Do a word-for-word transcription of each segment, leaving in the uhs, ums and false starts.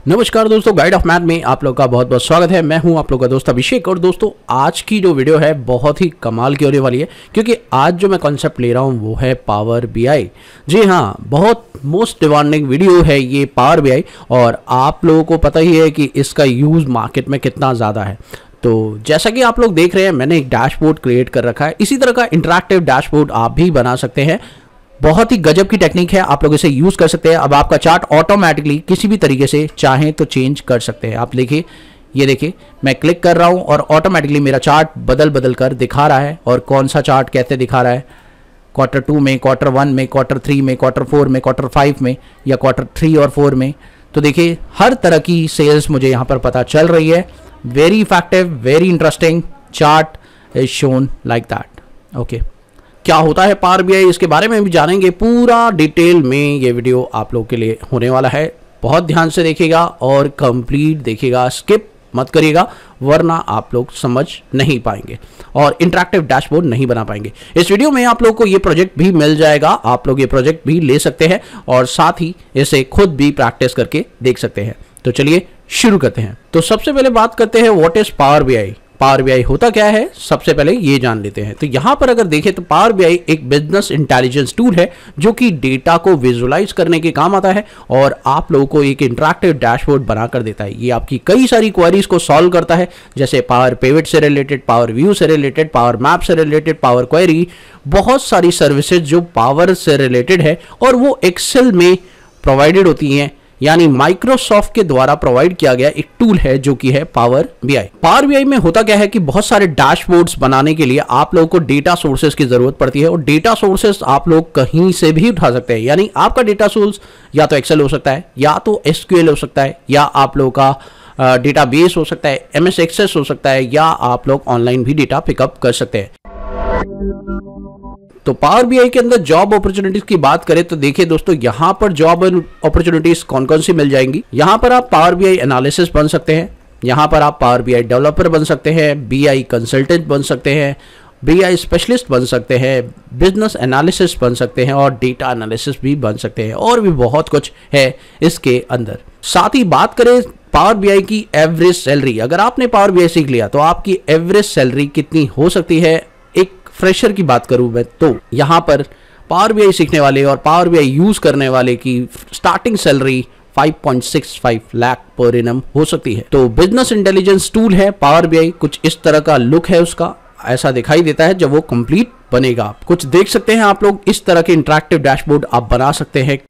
नमस्कार दोस्तों, guide of math में आप लोग का बहुत बहुत स्वागत है। मैं हूं आप लोग का दोस्त अभिषेक। और दोस्तों, आज की जो वीडियो है बहुत ही कमाल की होने वाली है, क्योंकि आज जो मैं कॉन्सेप्ट ले रहा हूं वो है पावर बीआई। जी हां, बहुत मोस्ट डिमांडिंग वीडियो है ये पावर बीआई, और आप लोगों को पता ही है कि इसका यूज़ मार्केट में कितना ज़्यादा है। तो जैसा कि आप लोग देख रहे हैं, मैंने एक डैशबोर्ड क्रिएट कर रखा है। इसी तरह का इंटरैक्टिव डैशबोर्ड आप भी बना सकते हैं। बहुत ही गजब की टेक्निक है, आप लोग इसे यूज कर सकते हैं। अब आपका चार्ट ऑटोमेटिकली किसी भी तरीके से चाहें तो चेंज कर सकते हैं। आप देखिए, ये देखिए, मैं क्लिक कर रहा हूं और ऑटोमेटिकली मेरा चार्ट बदल बदल कर दिखा रहा है। और कौन सा चार्ट कैसे दिखा रहा है, क्वार्टर टू में, क्वार्टर वन में, क्वार्टर थ्री में, क्वार्टर फोर में, क्वार्टर फाइव में, या क्वार्टर थ्री और फोर में। तो देखिए, हर तरह की सेल्स मुझे यहाँ पर पता चल रही है। Very effective, very interesting chart is shown like that. Okay, क्या होता है पावर बीआई, इसके बारे में भी जानेंगे पूरा डिटेल में। ये वीडियो आप लोगों के लिए होने वाला है, बहुत ध्यान से देखिएगा और कंप्लीट देखिएगा, स्किप मत करिएगा, वरना आप लोग समझ नहीं पाएंगे और इंटरैक्टिव डैशबोर्ड नहीं बना पाएंगे। इस वीडियो में आप लोग को ये प्रोजेक्ट भी मिल जाएगा, आप लोग ये प्रोजेक्ट भी ले सकते हैं और साथ ही इसे खुद भी प्रैक्टिस करके देख सकते हैं। तो चलिए शुरू करते हैं। तो सबसे पहले बात करते हैं what is Power BI. Power BI होता क्या है, सबसे पहले ये जान लेते हैं। तो यहां पर अगर देखें तो पावर बीआई एक बिजनेस इंटेलिजेंस टूल है जो कि डेटा को विजुअलाइज करने के काम आता है और आप लोगों को एक इंटरैक्टिव डैशबोर्ड बनाकर देता है। ये आपकी कई सारी क्वेरीज को सॉल्व करता है, जैसे पावर पिवट से रिलेटेड, पावर व्यू से रिलेटेड, पावर मैप से रिलेटेड, पावर क्वेरी, बहुत सारी सर्विसेज जो पावर से रिलेटेड है और वो एक्सेल में प्रोवाइडेड होती हैं, यानी माइक्रोसॉफ्ट के द्वारा प्रोवाइड किया गया एक टूल है जो कि है पावर बीआई। पावर बीआई में होता क्या है कि बहुत सारे डैशबोर्ड्स बनाने के लिए आप लोगों को डेटा सोर्सेज की जरूरत पड़ती है, और डेटा सोर्सेज आप लोग कहीं से भी उठा सकते हैं। यानी आपका डेटा सोर्स या तो एक्सेल हो सकता है, या तो एसक्यूएल हो सकता है, या आप लोगों का डेटा बेस हो सकता है, एमएस एक्सेस हो सकता है, या आप लोग ऑनलाइन भी डेटा पिकअप कर सकते हैं। तो पावर बीआई के अंदर जॉब अपॉर्चुनिटीज की बात करें तो देखिए दोस्तों, यहां पर जॉब अपॉर्चुनिटीज कौन कौन सी मिल जाएंगी। यहां पर आप पावर बीआई एनालिसिस बन सकते हैं, यहां पर आप पावर बीआई डेवलपर बन सकते हैं, बीआई कंसल्टेंट बन सकते हैं, बीआई स्पेशलिस्ट बन सकते हैं, बिजनेस एनालिसिस बन सकते हैं और डेटा एनालिसिस भी बन सकते हैं, और भी बहुत कुछ है इसके अंदर। साथ ही बात करें पावर बीआई की एवरेज सैलरी, अगर आपने पावर बीआई सीख लिया तो आपकी एवरेज सैलरी कितनी हो सकती है। एक फ्रेशर की बात करूं मैं तो यहां पर पावर बीआई सीखने वाले और पावर बीआई यूज करने वाले की starting salary five point six five lakh per annum हो सकती है। तो बिजनेस इंटेलिजेंस टूल है पावर बीआई, कुछ इस तरह का लुक है उसका, ऐसा दिखाई देता है जब वो कंप्लीट बनेगा। कुछ देख सकते हैं आप लोग, इस तरह के इंटरैक्टिव डैशबोर्ड आप बना सकते हैं।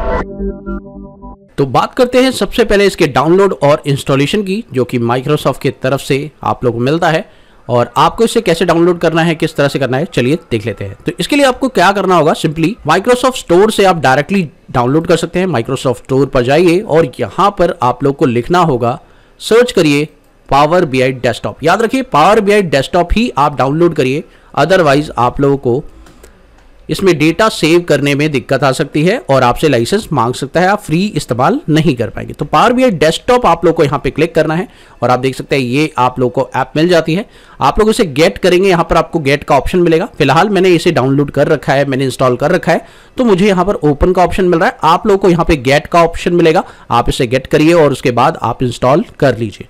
तो बात करते हैं सबसे पहले इसके डाउनलोड और इंस्टॉलेशन की, जो कि माइक्रोसॉफ्ट की तरफ से आप लोग को मिलता है। और आपको इसे कैसे डाउनलोड करना है, किस तरह से करना है, चलिए देख लेते हैं। तो इसके लिए आपको क्या करना होगा, सिंपली माइक्रोसॉफ्ट स्टोर से आप डायरेक्टली डाउनलोड कर सकते हैं। माइक्रोसॉफ्ट स्टोर पर जाइए और यहां पर आप लोग को लिखना होगा, सर्च करिए पावर बीआई डेस्कटॉप। याद रखिए, पावर बीआई डेस्कटॉप ही आप डाउनलोड करिए, अदरवाइज आप लोगों को इसमें डेटा सेव करने में दिक्कत आ सकती है और आपसे लाइसेंस मांग सकता है, आप फ्री इस्तेमाल नहीं कर पाएंगे। तो पावर बीआई डेस्कटॉप आप लोग को यहाँ पे क्लिक करना है और आप देख सकते हैं ये आप लोग को ऐप मिल जाती है। आप लोग इसे गेट करेंगे, यहाँ पर आपको गेट का ऑप्शन मिलेगा। फिलहाल मैंने इसे डाउनलोड कर रखा है, मैंने इंस्टॉल कर रखा है, तो मुझे यहाँ पर ओपन का ऑप्शन मिल रहा है। आप लोग को यहाँ पे गेट का ऑप्शन मिलेगा, आप इसे गेट करिए और उसके बाद आप इंस्टॉल कर लीजिए।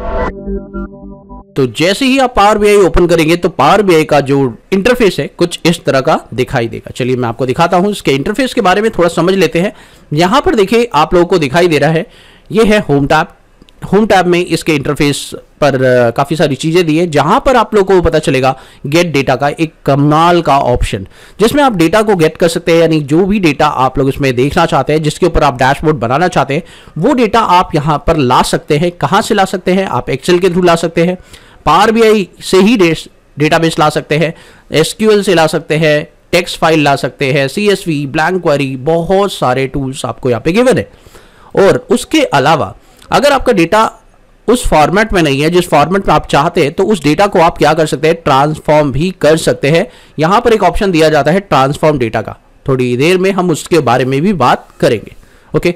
तो जैसे ही आप पावर बीआई ओपन करेंगे तो पावर बीआई का जो इंटरफेस है कुछ इस तरह का दिखाई देगा। चलिए मैं आपको दिखाता हूं, इसके इंटरफेस के बारे में थोड़ा समझ लेते हैं। यहां पर देखिए आप लोगों को दिखाई दे रहा है, ये है होम टैब। होम टैब में इसके इंटरफेस पर काफ़ी सारी चीज़ें दी है, जहां पर आप लोगों को पता चलेगा गेट डेटा का एक कमाल का ऑप्शन, जिसमें आप डेटा को गेट कर सकते हैं। यानी जो भी डेटा आप लोग इसमें देखना चाहते हैं, जिसके ऊपर आप डैशबोर्ड बनाना चाहते हैं, वो डेटा आप यहां पर ला सकते हैं। कहां से ला सकते हैं, आप एक्सेल के थ्रू ला सकते हैं, पावर बीआई से ही डेटाबेस ला सकते हैं, एसक्यूएल से ला सकते हैं, टेक्स्ट फाइल ला सकते हैं, सीएसवी, ब्लैंक क्वेरी, बहुत सारे टूल्स आपको यहाँ पे गिवन है। और उसके अलावा अगर आपका डेटा उस फॉर्मेट में नहीं है जिस फॉर्मेट में आप चाहते हैं, तो उस डेटा को आप क्या कर सकते हैं, ट्रांसफॉर्म भी कर सकते हैं। यहां पर एक ऑप्शन दिया जाता है ट्रांसफॉर्म डेटा का, थोड़ी देर में हम उसके बारे में भी बात करेंगे। ओके,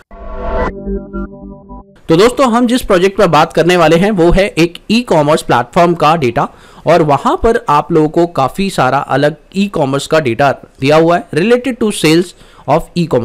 तो दोस्तों हम जिस प्रोजेक्ट पर बात करने वाले हैं वो है एक ई कॉमर्स प्लेटफॉर्म का डेटा, और वहां पर आप लोगों को काफी सारा अलग ई कॉमर्स का डेटा दिया हुआ है related to sales of e commerce.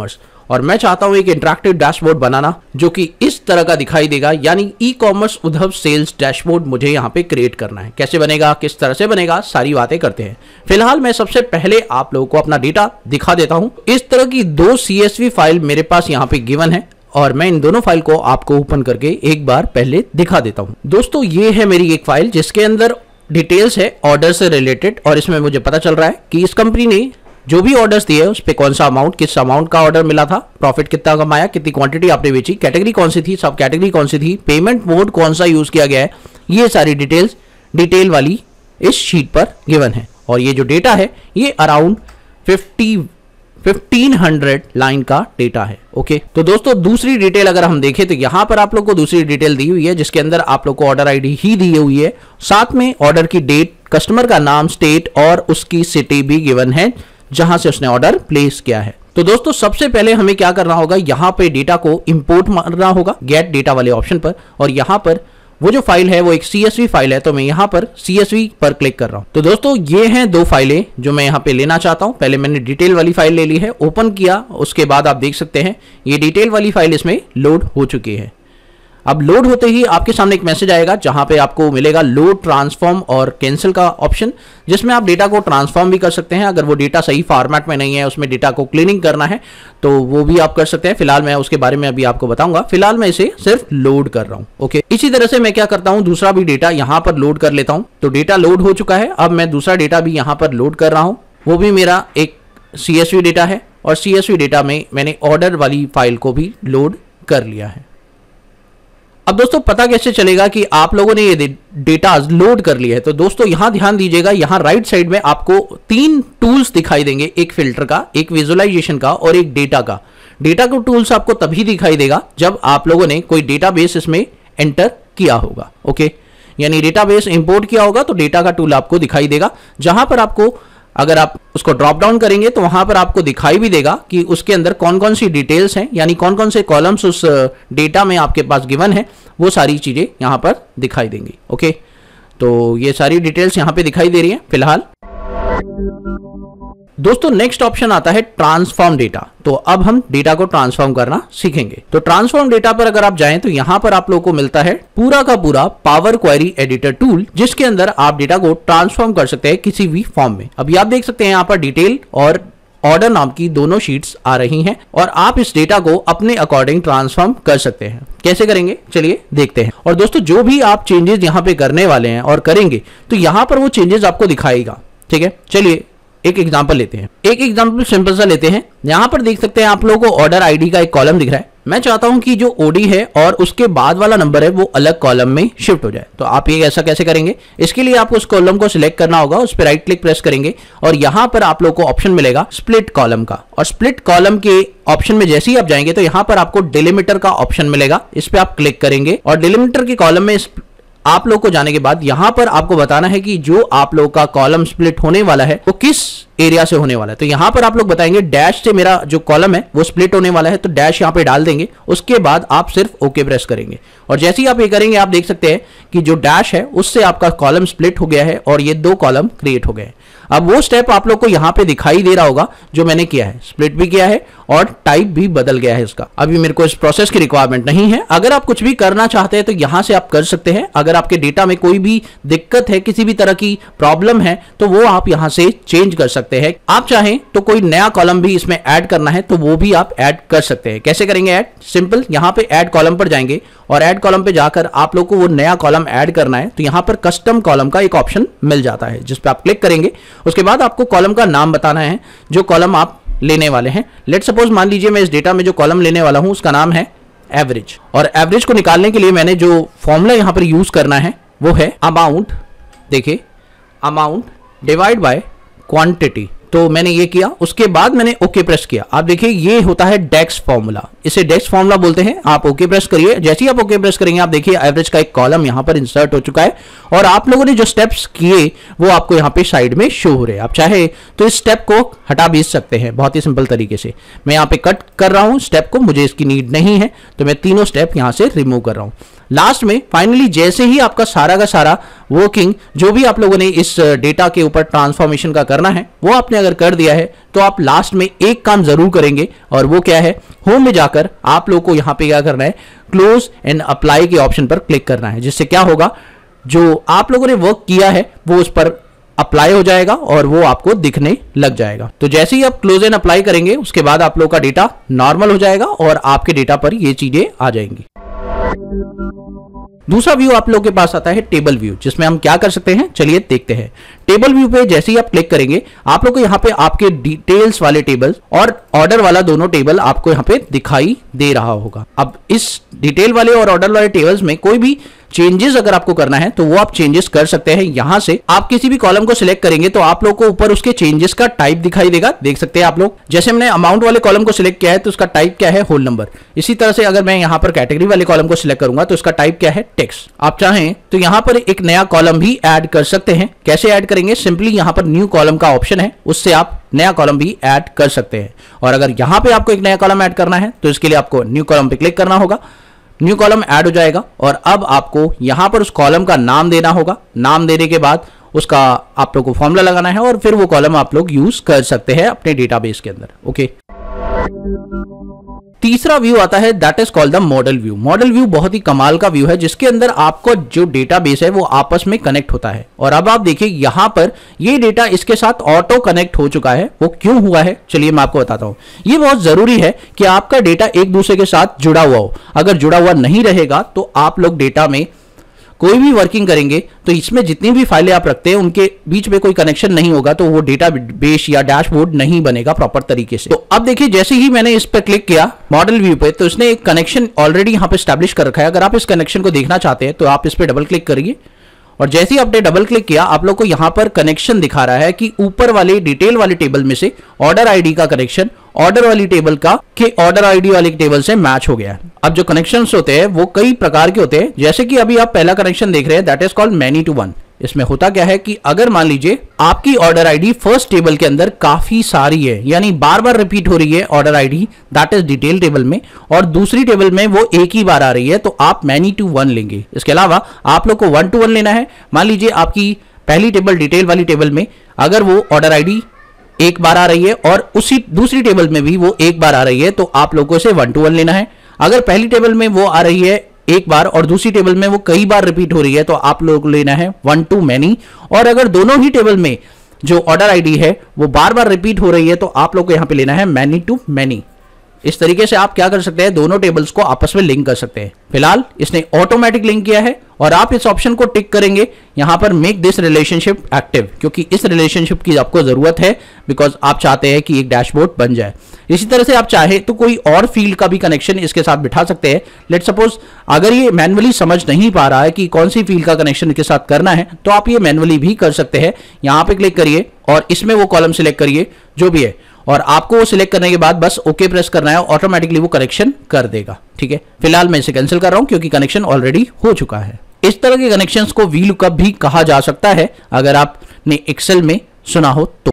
और मैं चाहता हूं एक इंटरेक्टिव डैशबोर्ड बनाना जो कि इस तरह का दिखाई देगा, यानी ई कॉमर्स उद्धव सेल्स डैशबोर्ड मुझे यहाँ पे क्रिएट करना है। कैसे बनेगा, किस तरह से बनेगा, सारी बातें करते हैं। फिलहाल मैं सबसे पहले आप लोगों को अपना डेटा दिखा देता हूं। इस तरह की दो सीएसवी फाइल मेरे पास यहाँ पे गिवन है और मैं इन दोनों फाइल को आपको ओपन करके एक बार पहले दिखा देता हूं। दोस्तों ये है मेरी एक फाइल जिसके अंदर डिटेल्स है ऑर्डर से रिलेटेड, और इसमें मुझे पता चल रहा है कि इस कंपनी ने जो भी ऑर्डर्स दिए उस पे कौन सा अमाउंट, किस अमाउंट का ऑर्डर मिला था, प्रॉफिट कितना कमाया, कितनी क्वांटिटी आपने बेची, कैटेगरी कौन सी थी, सब कैटेगरी कौन सी थी, पेमेंट मोड कौन सा यूज किया गया है, ये सारी डिटेल्स डिटेल वाली इस शीट पर गिवन है। और ये जो डेटा है ये around fifty fifteen hundred line का डेटा है। ओके, तो दोस्तों दूसरी डिटेल अगर हम देखें तो यहां पर आप लोग को दूसरी डिटेल दी हुई है जिसके अंदर आप लोग को ऑर्डर आईडी ही दी हुई है, साथ में ऑर्डर की डेट, कस्टमर का नाम, स्टेट और उसकी सिटी भी गिवन है जहां से उसने ऑर्डर प्लेस किया है। तो दोस्तों सबसे पहले हमें क्या करना होगा, यहां पे डेटा को इंपोर्ट मारना होगा गेट डेटा वाले ऑप्शन पर, और यहां पर वो जो फाइल है वो एक सीएसवी फाइल है, तो मैं यहां पर सीएसवी पर क्लिक कर रहा हूं। तो दोस्तों ये हैं दो फाइलें जो मैं यहां पे लेना चाहता हूं। पहले मैंने डिटेल वाली फाइल ले ली है, ओपन किया, उसके बाद आप देख सकते हैं ये डिटेल वाली फाइल इसमें लोड हो चुकी है। अब लोड होते ही आपके सामने एक मैसेज आएगा जहां पे आपको मिलेगा लोड, ट्रांसफॉर्म और कैंसिल का ऑप्शन, जिसमें आप डेटा को ट्रांसफॉर्म भी कर सकते हैं। अगर वो डेटा सही फॉर्मेट में नहीं है, उसमें डेटा को क्लीनिंग करना है तो वो भी आप कर सकते हैं। फिलहाल मैं उसके बारे में अभी आपको बताऊंगा, फिलहाल मैं इसे सिर्फ लोड कर रहा हूं। ओके, इसी तरह से मैं क्या करता हूं, दूसरा भी डेटा यहां पर लोड कर लेता हूं। तो डेटा लोड हो चुका है, अब मैं दूसरा डेटा भी यहां पर लोड कर रहा हूं। वो भी मेरा एक सीएसवी डेटा है और सीएसवी डेटा में मैंने ऑर्डर वाली फाइल को भी लोड कर लिया है। अब दोस्तों पता कैसे चलेगा कि आप लोगों ने ये डेटा लोड कर लिया है, तो दोस्तों यहां ध्यान दीजिएगा, यहां राइट साइड में आपको तीन टूल्स दिखाई देंगे, एक फिल्टर का, एक विजुअलाइजेशन का और एक डेटा का। डेटा का टूल्स आपको तभी दिखाई देगा जब आप लोगों ने कोई डेटाबेस इसमें एंटर किया होगा। ओके, यानी डेटाबेस इंपोर्ट किया होगा तो डेटा का टूल आपको दिखाई देगा, जहां पर आपको अगर आप उसको ड्रॉप डाउन करेंगे तो वहां पर आपको दिखाई भी देगा कि उसके अंदर कौन कौन सी डिटेल्स हैं, यानी कौन कौन से कॉलम्स उस डेटा में आपके पास गिवन है, वो सारी चीजें यहां पर दिखाई देंगी। ओके, तो ये सारी डिटेल्स यहां पे दिखाई दे रही हैं फिलहाल। दोस्तों नेक्स्ट ऑप्शन आता है ट्रांसफॉर्म डेटा। तो अब हम डेटा को ट्रांसफॉर्म करना सीखेंगे। तो ट्रांसफॉर्म डेटा पर अगर आप जाएं तो यहां पर आप लोगों को मिलता है पूरा का पूरा पावर क्वेरी एडिटर टूल, जिसके अंदर आप डेटा को ट्रांसफॉर्म कर सकते हैं किसी भी फॉर्म में। अभी आप देख सकते हैं यहां पर डिटेल और ऑर्डर नाम की दोनों शीट्स आ रही हैं और आप इस डेटा को अपने अकॉर्डिंग ट्रांसफॉर्म कर सकते हैं। कैसे करेंगे चलिए देखते हैं। और दोस्तों जो भी आप चेंजेस यहां पे करने वाले हैं और करेंगे तो यहां पर वो चेंजेस आपको दिखाएगा। ठीक है, चलिए एक एग्जांपल लेते हैं। एक एग्जांपल सिंपल सा लेते हैं। यहां पर देख सकते हैं आप लोगों को ऑर्डर आईडी का एक कॉलम दिख रहा है। मैं चाहता हूं कि जो ओडी है और उसके बाद वाला नंबर है वो अलग कॉलम में शिफ्ट हो जाए। तो आप ये ऐसा कैसे करेंगे, इसके लिए आपको उस कॉलम को सिलेक्ट करना होगा, उस पर राइट क्लिक प्रेस करेंगे और यहां पर आप लोग को ऑप्शन मिलेगा स्प्लिट कॉलम का। और स्प्लिट कॉलम के ऑप्शन में जैसे ही आप जाएंगे तो यहां पर आपको डिलिमीटर का ऑप्शन मिलेगा, इस पर आप क्लिक करेंगे और डिलिमीटर के कॉलम में आप लोग को जाने के बाद यहां पर आपको बताना है कि जो आप लोग का कॉलम स्प्लिट होने वाला है वो किस एरिया से होने वाला है। तो यहां पर आप लोग बताएंगे डैश से मेरा जो कॉलम है वो स्प्लिट होने वाला है, तो डैश यहां पे डाल देंगे। उसके बाद आप सिर्फ ओके प्रेस करेंगे और जैसे ही आप ये करेंगे आप देख सकते हैं कि जो डैश है उससे आपका कॉलम स्प्लिट हो गया है और ये दो कॉलम क्रिएट हो गए। अब वो स्टेप आप लोग को यहां पे दिखाई दे रहा होगा जो मैंने किया है, स्प्लिट भी किया है और टाइप भी बदल गया है इसका। अभी मेरे को इस प्रोसेस की रिक्वायरमेंट नहीं है। अगर आप कुछ भी करना चाहते हैं तो यहां से आप कर सकते हैं। अगर आपके डेटा में कोई भी दिक्कत है, किसी भी तरह की प्रॉब्लम है, तो वो आप यहां से चेंज कर सकते हैं। आप चाहें तो कोई नया कॉलम भी इसमें ऐड करना है तो वो भी आप ऐड कर सकते हैं। कैसे करेंगे ऐड, सिंपल यहां पे ऐड कॉलम पर जाएंगे और ऐड कॉलम पे जाकर आप लोग को वो नया कॉलम ऐड करना है तो यहां पर कस्टम कॉलम का एक ऑप्शन मिल जाता है जिस पे आप क्लिक करेंगे। उसके बाद आपको कॉलम का नाम बताना है जो कॉलम आप लेने वाले हैं। लेट सपोज मान लीजिए मैं इस डेटा में जो कॉलम लेने वाला हूं उसका नाम है एवरेज, और एवरेज को निकालने के लिए मैंने जो फॉर्मूला यहां पर यूज करना है वो है अमाउंट, देखिए अमाउंट डिवाइड बाय क्वांटिटी। तो मैंने ये किया, उसके बाद मैंने ओके प्रेस किया। आप देखिए ये होता है डेक्स फॉर्मूला। इसे डेक्स फॉर्मूला बोलते हैं। आप ओके प्रेस करिए। जैसे ही आप ओके प्रेस करेंगे आप देखिए एवरेज का एक कॉलम यहां पर इंसर्ट हो चुका है और आप लोगों ने जो स्टेप्स किए वो आपको यहां पे साइड में शो हो रहे हैं। आप चाहे तो इस स्टेप को हटा भी सकते हैं बहुत ही सिंपल तरीके से। मैं यहां पे कट कर रहा हूं स्टेप को, मुझे इसकी नीड नहीं है तो मैं तीनों स्टेप यहां से रिमूव कर रहा हूं। लास्ट में फाइनली जैसे ही आपका सारा का सारा वर्किंग जो भी आप लोगों ने इस डेटा के ऊपर ट्रांसफॉर्मेशन का करना है वो आपने अगर कर दिया है तो आप लास्ट में एक काम जरूर करेंगे और वो क्या है, होम में जाकर आप लोगों को यहां पे क्या करना है, क्लोज एंड अप्लाई के ऑप्शन पर क्लिक करना है। जिससे क्या होगा, जो आप लोगों ने वर्क किया है वो उस पर अप्लाई हो जाएगा और वो आपको दिखने लग जाएगा। तो जैसे ही आप क्लोज एंड अप्लाई करेंगे उसके बाद आप लोगों का डेटा नॉर्मल हो जाएगा और आपके डेटा पर ये चीजें आ जाएंगी। दूसरा व्यू आप लोगों के पास आता है टेबल व्यू, जिसमें हम क्या कर सकते हैं चलिए देखते हैं। टेबल व्यू पे जैसे ही आप क्लिक करेंगे आप लोग को यहाँ पे आपके डिटेल्स वाले टेबल और ऑर्डर वाला दोनों टेबल आपको यहाँ पे दिखाई दे रहा होगा। अब इस डिटेल वाले और ऑर्डर वाले टेबल्स में कोई भी चेंजेस अगर आपको करना है तो वो आप चेंजेस कर सकते हैं। यहां से आप किसी भी कॉलम को सिलेक्ट करेंगे तो आप लोग को ऊपर उसके चेंजेस का टाइप दिखाई देगा, देख सकते हैं आप लोग। जैसे हमने अमाउंट वाले कॉलम को सिलेक्ट किया है तो उसका टाइप क्या है, होल नंबर। इसी तरह से अगर मैं यहां पर कैटेगरी वाले कॉलम को सिलेक्ट करूंगा तो उसका टाइप क्या है, टेक्स्ट। आप चाहें तो यहां पर एक नया कॉलम भी ऐड कर सकते हैं। कैसे ऐड करेंगे, सिंपली यहां पर न्यू कॉलम का ऑप्शन है, उससे आप नया कॉलम भी ऐड कर सकते हैं। और अगर यहां पे आपको एक नया कॉलम ऐड करना है तो इसके लिए आपको न्यू कॉलम पे क्लिक करना होगा, न्यू कॉलम ऐड हो जाएगा और अब आपको यहां पर उस कॉलम का नाम देना होगा। नाम देने के बाद उसका आप लोग को फॉर्मूला लगाना है और फिर वो कॉलम आप लोग यूज कर सकते हैं अपने डेटाबेस के अंदर। ओके, तीसरा व्यू आता है that is called the model view. Model view बहुत ही कमाल का व्यू है जिसके अंदर आपको जो डेटाबेस है वो आपस में कनेक्ट होता है। और अब आप देखिए यहां पर ये डेटा इसके साथ ऑटो कनेक्ट हो चुका है। वो क्यों हुआ है चलिए मैं आपको बताता हूं। ये बहुत जरूरी है कि आपका डेटा एक दूसरे के साथ जुड़ा हुआ हो। अगर जुड़ा हुआ नहीं रहेगा तो आप लोग डेटा में कोई भी वर्किंग करेंगे तो इसमें जितनी भी फाइलें आप रखते हैं उनके बीच में कोई कनेक्शन नहीं होगा तो वो डेटा बेस या डैशबोर्ड नहीं बनेगा प्रॉपर तरीके से। तो अब देखिए जैसे ही मैंने इस पर क्लिक किया मॉडल व्यू पे तो इसने एक कनेक्शन ऑलरेडी यहां पे स्टैब्लिश कर रखा है। अगर आप इस कनेक्शन को देखना चाहते हैं तो आप इस पर डबल क्लिक करिए और जैसे ही आपने डबल क्लिक किया आप लोग को यहां पर कनेक्शन दिखा रहा है कि ऊपर वाले डिटेल वाले टेबल में से ऑर्डर आईडी का कनेक्शन ऑर्डर वाली टेबल का के ऑर्डर आईडी वाली टेबल से मैच हो गया है। अब जो कनेक्शंस होते हैं वो कई प्रकार के होते हैं। जैसे कि अभी आप पहला कनेक्शन देख रहे हैं that is called many to one. इसमें होता क्या है कि अगर मान लीजिए आपकी ऑर्डर आईडी फर्स्ट टेबल के अंदर काफी सारी है, यानी बार बार रिपीट हो रही है order ID that is detail table में, और दूसरी टेबल में वो एक ही बार आ रही है तो आप मैनी टू वन लेंगे। इसके अलावा आप लोग को वन टू वन लेना है। मान लीजिए आपकी पहली टेबल डिटेल वाली टेबल में अगर वो ऑर्डर आईडी एक बार आ रही है और उसी दूसरी टेबल में भी वो एक बार आ रही है तो आप लोगों से वन टू वन लेना है। अगर पहली टेबल में वो आ रही है एक बार और दूसरी टेबल में वो कई बार रिपीट हो रही है तो आप लोग को लेना है वन टू मैनी। और अगर दोनों ही टेबल में जो ऑर्डर आईडी है वो बार बार रिपीट हो रही है तो आप लोग को यहां पे लेना है मैनी टू मैनी। इस तरीके से आप क्या कर सकते हैं, दोनों टेबल्स को आपस में लिंक कर सकते हैं। फिलहाल इसने ऑटोमेटिक लिंक किया है और आप इस ऑप्शन को टिक करेंगे यहां पर मेक दिस रिलेशनशिप एक्टिव, क्योंकि इस रिलेशनशिप की आपको जरूरत है बिकॉज आप चाहते हैं कि एक डैशबोर्ड बन जाए। इसी तरह से आप चाहे तो कोई और फील्ड का भी कनेक्शन इसके साथ बिठा सकते हैं। लेट सपोज अगर ये मैनुअली समझ नहीं पा रहा है कि कौन सी फील्ड का कनेक्शन के साथ करना है तो आप ये मैनुअली भी कर सकते हैं। यहां पे क्लिक करिए और इसमें वो कॉलम सिलेक्ट करिए जो भी है और आपको वो सिलेक्ट करने के बाद बस ओके प्रेस करना है, ऑटोमेटिकली वो कनेक्शन कर देगा। ठीक है, फिलहाल मैं इसे कैंसिल कर रहा हूं क्योंकि कनेक्शन ऑलरेडी हो चुका है। इस तरह के कनेक्शंस को वी लुकअप भी कहा जा सकता है अगर आपने एक्सेल में सुना हो तो।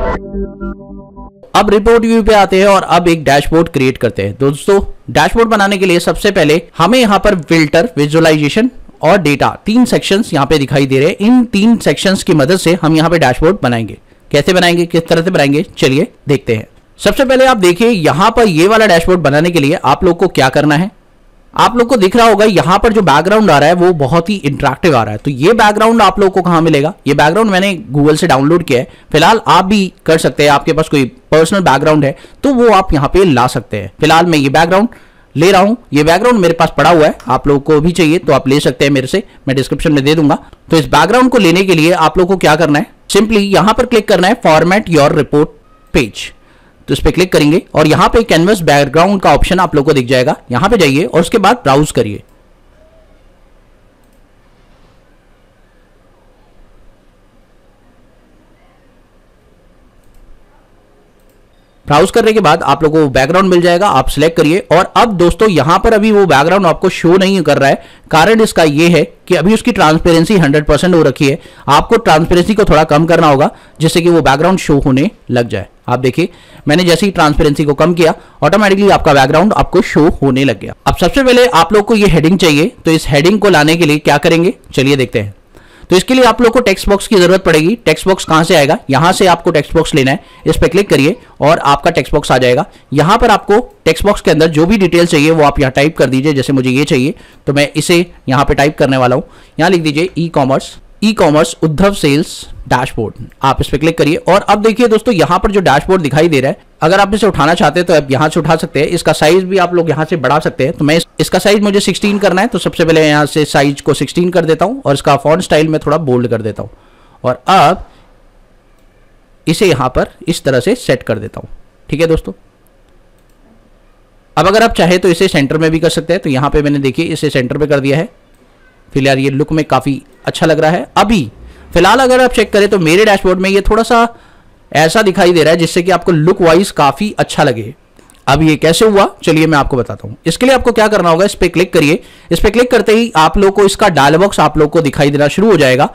अब रिपोर्ट व्यू पे आते हैं और अब एक डैशबोर्ड क्रिएट करते हैं। दोस्तों डैशबोर्ड बनाने के लिए सबसे पहले हमें यहां पर फिल्टर, विजुअलाइजेशन और डेटा तीन सेक्शंस यहां पे दिखाई दे रहे हैं। इन तीन सेक्शंस की मदद से हम यहां पे डैशबोर्ड बनाएंगे। कैसे बनाएंगे, किस तरह से बनाएंगे, चलिए देखते हैं। सबसे पहले आप देखिए यहां पर ये वाला डैशबोर्ड बनाने के लिए आप लोग को क्या करना है। आप लोग को दिख रहा होगा यहां पर जो बैकग्राउंड आ रहा है वो बहुत ही इंटरेक्टिव आ रहा है। तो ये बैकग्राउंड आप लोग को कहां मिलेगा, ये बैकग्राउंड मैंने गूगल से डाउनलोड किया है। फिलहाल आप भी कर सकते हैं, आपके पास कोई पर्सनल बैकग्राउंड है तो वो आप यहां पे ला सकते हैं। फिलहाल मैं ये बैकग्राउंड ले रहा हूं, ये बैकग्राउंड मेरे पास पड़ा हुआ है। आप लोगों को भी चाहिए तो आप ले सकते हैं मेरे से, मैं डिस्क्रिप्शन में दे दूंगा। तो इस बैकग्राउंड को लेने के लिए आप लोग को क्या करना है, सिंपली यहां पर क्लिक करना है फॉर्मेट योर रिपोर्ट पेज। तो इस पे क्लिक करेंगे और यहां पे कैनवस बैकग्राउंड का ऑप्शन आप लोग को दिख जाएगा। यहां पे जाइए और उसके बाद ब्राउज करिए। ब्राउज करने के बाद आप लोगों को बैकग्राउंड मिल जाएगा, आप सिलेक्ट करिए। और अब दोस्तों यहां पर अभी वो बैकग्राउंड आपको शो नहीं कर रहा है, कारण इसका ये है कि अभी उसकी ट्रांसपेरेंसी हंड्रेड परसेंट हो रखी है। आपको ट्रांसपेरेंसी को थोड़ा कम करना होगा जिससे कि वो बैकग्राउंड शो होने लग जाए। आप देखिए मैंने जैसे ही ट्रांसपेरेंसी को कम किया, ऑटोमेटिकली आपका बैकग्राउंड आपको शो होने लग गया। अब सबसे पहले आप लोग को ये हेडिंग चाहिए, तो इस हेडिंग को लाने के लिए क्या करेंगे चलिए देखते हैं। तो इसके लिए आप लोग को टेक्स्ट बॉक्स की जरूरत पड़ेगी। टेक्स्ट बॉक्स कहां से आएगा, यहां से आपको टेक्स्ट बॉक्स लेना है, इस पर क्लिक करिए और आपका टेक्स्ट बॉक्स आ जाएगा। यहां पर आपको टेक्स्ट बॉक्स के अंदर जो भी डिटेल चाहिए वो आप यहां टाइप कर दीजिए। जैसे मुझे ये चाहिए तो मैं इसे यहां पे टाइप करने वाला हूं। यहां लिख दीजिए ई कॉमर्स ई कॉमर्स उद्धव सेल्स डैशबोर्ड, आप इस पर क्लिक करिए। और अब देखिए दोस्तों यहां पर जो डैशबोर्ड दिखाई दे रहा है, अगर आप इसे उठाना चाहते हैं तो आप यहां से उठा सकते हैं। इसका साइज भी आप लोग यहां से बढ़ा सकते हैं। तो मैं इस, इसका साइज मुझे सिक्सटीन करना है, तो सबसे पहले यहां से साइज को सिक्सटीन कर देता हूं और इसका फॉन्ट स्टाइल में थोड़ा बोल्ड कर देता हूं और अब इसे यहां पर इस तरह से सेट कर देता हूं। ठीक है दोस्तों, अब अगर आप चाहे तो इसे सेंटर में भी कर सकते हैं। तो यहां पे मैंने देखिए इसे सेंटर पे कर दिया है। फिलहाल ये लुक में काफी अच्छा लग रहा है। अभी फिलहाल अगर आप चेक करें तो मेरे डैशबोर्ड में ये थोड़ा सा ऐसा दिखाई दे रहा है जिससे कि आपको लुक वाइज काफी अच्छा लगे। अब ये कैसे हुआ चलिए मैं आपको बताता हूं। इसके लिए आपको क्या करना होगा, इस पे क्लिक करिए। इस पे क्लिक करते ही आप लोग को इसका डायलॉग बॉक्स आप लोग को दिखाई देना शुरू हो जाएगा।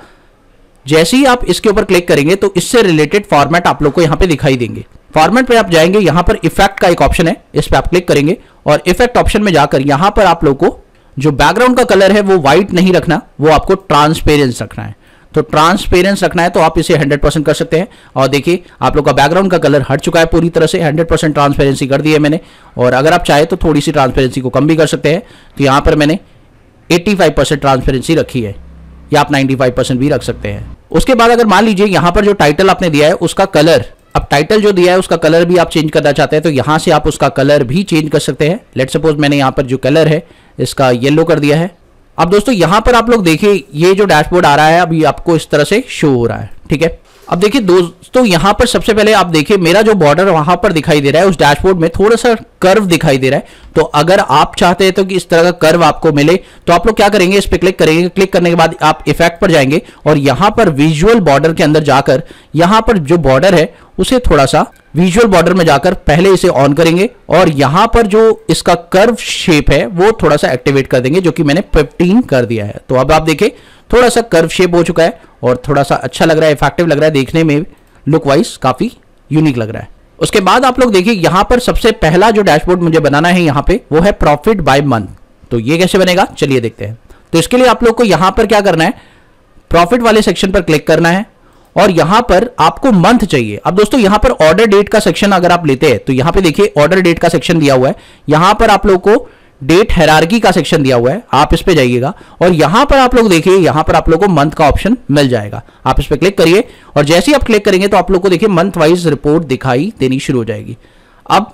जैसे ही आप इसके ऊपर क्लिक करेंगे तो इससे रिलेटेड फॉर्मेट आप लोग को यहां पे दिखाई देंगे। फॉर्मेट पे आप जाएंगे, यहां पर इफेक्ट का एक ऑप्शन है, इस पे आप क्लिक करेंगे और इफेक्ट ऑप्शन में जाकर यहां पर आप लोग को जो बैकग्राउंड का कलर है वो व्हाइट नहीं रखना, वो आपको ट्रांसपेरेंस रखना है। तो ट्रांसपेरेंस रखना है तो आप इसे हंड्रेड परसेंट कर सकते हैं। और देखिए आप लोग का बैकग्राउंड का कलर हट चुका है पूरी तरह से, हंड्रेड परसेंट ट्रांसपेरेंसी कर दी है मैंने। और अगर आप चाहे तो थोड़ी सी ट्रांसपेरेंसी को कम भी कर सकते हैं। तो यहां पर मैंने पचासी परसेंट ट्रांसपेरेंसी रखी है, या आप पचानवे परसेंट भी रख सकते हैं। उसके बाद अगर मान लीजिए यहां पर जो टाइटल आपने दिया है उसका कलर, अब टाइटल जो दिया है उसका कलर भी आप चेंज करना चाहते हैं तो यहां से आप उसका कलर भी चेंज कर सकते हैं। लेट सपोज मैंने यहां पर जो कलर है इसका येलो कर दिया है। अब दोस्तों यहां पर आप लोग देखिए ये जो डैशबोर्ड आ रहा है अभी आपको इस तरह से शो हो रहा है। ठीक है, अब देखिए दोस्तों यहां पर सबसे पहले आप देखिए मेरा जो बॉर्डर वहां पर दिखाई दे रहा है उस डैशबोर्ड में थोड़ा सा कर्व दिखाई दे रहा है। तो अगर आप चाहते हैं तो कि इस तरह का कर्व आपको मिले तो आप लोग क्या करेंगे, इस पे क्लिक करेंगे। क्लिक करने के बाद आप इफेक्ट पर जाएंगे और यहां पर विजुअल बॉर्डर के अंदर जाकर यहां पर जो बॉर्डर है उसे थोड़ा सा विजुअल बॉर्डर में जाकर पहले इसे ऑन करेंगे और यहां पर जो इसका कर्व शेप है वो थोड़ा सा एक्टिवेट कर देंगे, जो कि मैंने फिफ्टीन कर दिया है। तो अब आप देखिए थोड़ा सा कर्व शेप हो चुका है और थोड़ा सा अच्छा लग रहा है, इफेक्टिव लग रहा है, देखने में लुक वाइज काफी यूनिक लग रहा है। उसके बाद आप लोग देखिए यहां पर सबसे पहला जो डैशबोर्ड मुझे बनाना है यहां पे वो है प्रॉफिट बाय मंथ। तो ये कैसे बनेगा चलिए देखते हैं। तो इसके लिए आप लोग को यहां पर क्या करना है, प्रॉफिट वाले सेक्शन पर क्लिक करना है और यहां पर आपको मंथ चाहिए। अब दोस्तों यहां पर ऑर्डर डेट का सेक्शन अगर आप लेते हैं तो यहां पे देखिए ऑर्डर डेट का सेक्शन दिया हुआ है। यहां पर आप लोग को डेट हायरार्की का सेक्शन दिया हुआ है, आप इस पे जाइएगा और यहां पर आप लोग देखिए यहां पर आप लोग को मंथ का ऑप्शन मिल जाएगा। आप इस पे क्लिक करिए और जैसे ही आप क्लिक करेंगे तो आप लोग को देखिए मंथ वाइज रिपोर्ट दिखाई देनी शुरू हो जाएगी। अब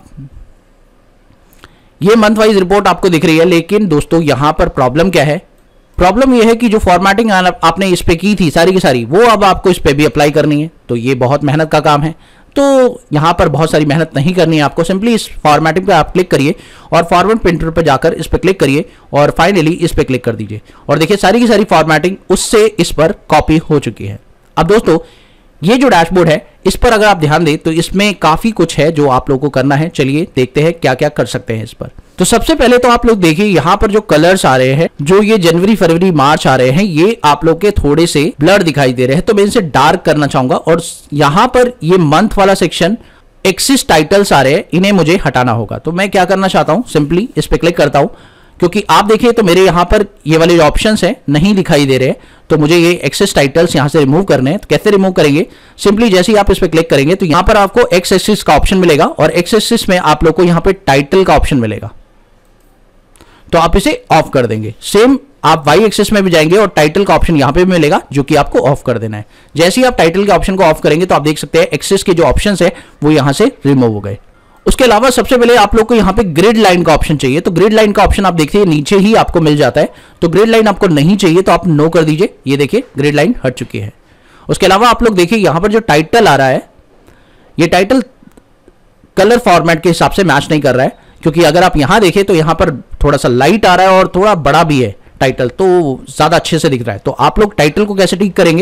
ये मंथ वाइज रिपोर्ट आपको दिख रही है, लेकिन दोस्तों यहां पर प्रॉब्लम क्या है, प्रॉब्लम यह है कि जो फॉर्मेटिंग आपने इस पे की थी सारी की सारी वो अब आपको इस पे भी अप्लाई करनी है। तो ये बहुत मेहनत का काम है, तो यहां पर बहुत सारी मेहनत नहीं करनी है आपको। सिंपली इस फॉर्मेटिंग पे आप क्लिक करिए और फॉर्मेट प्रिंटर पे जाकर इस पे क्लिक करिए और फाइनली इस पे क्लिक कर दीजिए और देखिए सारी की सारी फॉर्मेटिंग उससे इस पर कॉपी हो चुकी है। अब दोस्तों ये जो डैशबोर्ड है इस पर अगर आप ध्यान दें तो इसमें काफी कुछ है जो आप लोगों को करना है। चलिए देखते हैं क्या क्या कर सकते हैं इस पर। तो सबसे पहले तो आप लोग देखिए यहां पर जो कलर्स आ रहे हैं, जो ये जनवरी फरवरी मार्च आ रहे हैं, ये आप लोग के थोड़े से ब्लर दिखाई दे रहे हैं, तो मैं इनसे डार्क करना चाहूंगा। और यहां पर ये मंथ वाला सेक्शन एक्सिस टाइटल्स आ रहे हैं, इन्हें मुझे हटाना होगा। तो मैं क्या करना चाहता हूं, सिंपली इस पे क्लिक करता हूं, क्योंकि आप देखिए तो मेरे यहां पर ये वाले जो ऑप्शंस हैं नहीं दिखाई दे रहे, तो मुझे ये एक्सेस टाइटल्स यहां से रिमूव करने हैं। तो कैसे रिमूव करेंगे, सिंपली जैसे ही आप इस पे क्लिक करेंगे तो यहां पर आपको एक्स एक्सिस का ऑप्शन मिलेगा और एक्स एक्सिस में आप लोग को यहां पे टाइटल का ऑप्शन मिलेगा, तो आप इसे ऑफ कर देंगे। सेम आप वाई एक्सिस में भी जाएंगे और टाइटल का ऑप्शन यहां पे भी मिलेगा जो कि आपको ऑफ कर देना है। जैसे ही आप टाइटल के ऑप्शन को ऑफ करेंगे तो आप देख सकते हैं एक्सिस के जो ऑप्शंस है वो यहां से रिमूव हो गए। उसके अलावा सबसे पहले आप लोग को यहां पे ग्रिड लाइन का ऑप्शन चाहिए, तो ग्रिड लाइन का ऑप्शन आप देखिए नीचे ही आपको मिल जाता है। तो ग्रिड लाइन आपको नहीं चाहिए तो आप नो कर दीजिए, ये देखिए ग्रिड लाइन हट चुकी है। उसके अलावा आप लोग देखिए यहां पर जो टाइटल आ रहा है, ये टाइटल कलर फॉर्मेट के हिसाब से मैच नहीं कर रहा है, क्योंकि अगर आप यहां देखें तो यहां पर थोड़ा सा लाइट आ रहा है और थोड़ा बड़ा भी है टाइटल, तो ज्यादा अच्छे से दिख रहा है। तो आप लोग टाइटल को कैसे ठीक करेंगे,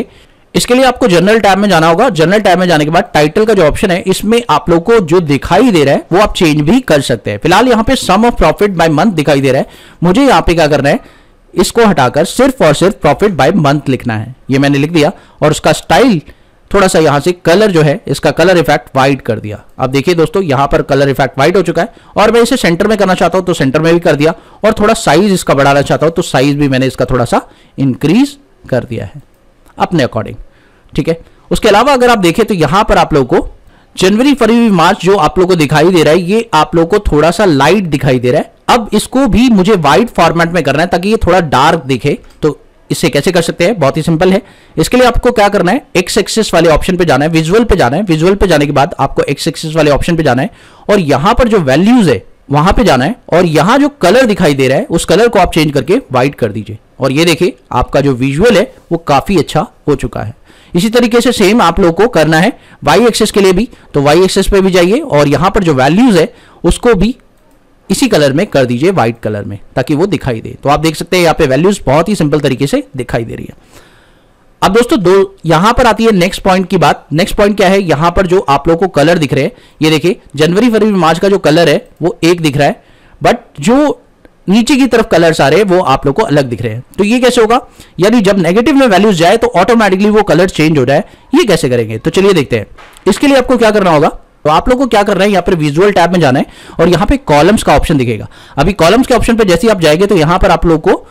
इसके लिए आपको जनरल टैब में जाना होगा। जनरल टैब में जाने के बाद टाइटल का जो ऑप्शन है इसमें आप लोग को जो दिखाई दे रहा है वो आप चेंज भी कर सकते हैं। फिलहाल यहाँ पे sum of profit by month दिखाई दे रहा है, मुझे यहाँ पे क्या करना है, इसको हटाकर सिर्फ और सिर्फ प्रॉफिट बाय मंथ लिखना है। ये मैंने लिख दिया और उसका स्टाइल थोड़ा सा यहां से कलर जो है इसका कलर इफेक्ट व्हाइट कर दिया। अब देखिए दोस्तों यहां पर कलर इफेक्ट व्हाइट हो चुका है और मैं इसे सेंटर में करना चाहता हूं तो सेंटर में भी कर दिया और थोड़ा साइज इसका बढ़ाना चाहता हूं तो साइज भी मैंने इसका थोड़ा सा इंक्रीज कर दिया है अपने अकॉर्डिंग, ठीक है। उसके अलावा अगर आप देखें तो यहां पर आप लोगों को जनवरी फरवरी मार्च जो आप लोगों को दिखाई दे रहा है ये आप लोगों को थोड़ा सा लाइट दिखाई दे रहा है। अब इसको भी मुझे व्हाइट फॉर्मेट में करना है ताकि ये थोड़ा डार्क दिखे। तो इससे कैसे कर सकते हैं, बहुत ही सिंपल है। इसके लिए आपको क्या करना है, एक्स एक्सिस वाले ऑप्शन पे जाना है, विजुअल पे जाना है। विजुअल पे जाने के बाद आपको एक्स एक्सिस वाले ऑप्शन पे जाना है और यहां पर जो वैल्यूज है वहां पे जाना है और यहां जो कलर दिखाई दे रहा है उस कलर को आप चेंज करके व्हाइट कर दीजिए और ये देखिए आपका जो विजुअल है वो काफी अच्छा हो चुका है। इसी तरीके से सेम आप लोगों को करना है वाई एक्सिस के लिए भी, तो वाई एक्सिस पे भी जाइए और यहां पर जो वैल्यूज है उसको भी इसी कलर में कर दीजिए, व्हाइट कलर में, ताकि वो दिखाई दे। तो आप देख सकते हैं यहाँ पे वैल्यूज बहुत ही सिंपल तरीके से दिखाई दे रही है। अब दोस्तों दो यहां पर आती है नेक्स्ट पॉइंट की बात। नेक्स्ट पॉइंट क्या है, यहां पर जो आप लोगों को कलर दिख रहे हैं ये देखिए जनवरी फरवरी मार्च का जो कलर है वो एक दिख रहा है, बट जो नीचे की तरफ कलर्स आ रहे हैं वो आप लोग को अलग दिख रहे हैं। तो ये कैसे होगा, यानी जब नेगेटिव में वैल्यूज जाए तो ऑटोमेटिकली वो कलर चेंज हो जाए, ये कैसे करेंगे, तो चलिए देखते हैं। इसके लिए आपको क्या करना होगा, तो आप लोग को क्या करना है, यहाँ पर विजुअल टैब में जाना है और यहाँ पे कॉलम्स का ऑप्शन दिखेगा। अभी कॉलम्स के ऑप्शन पे जैसे आप जाएंगे तो यहाँ पर आप लोग को